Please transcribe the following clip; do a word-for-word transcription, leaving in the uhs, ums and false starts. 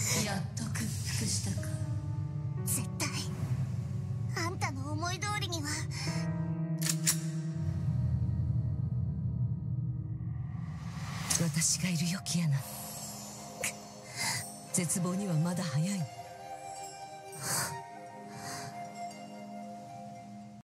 やっと屈服したか。 絶対あんたの思い通りには。 私がいるよ、キアナ。絶望にはまだ早い。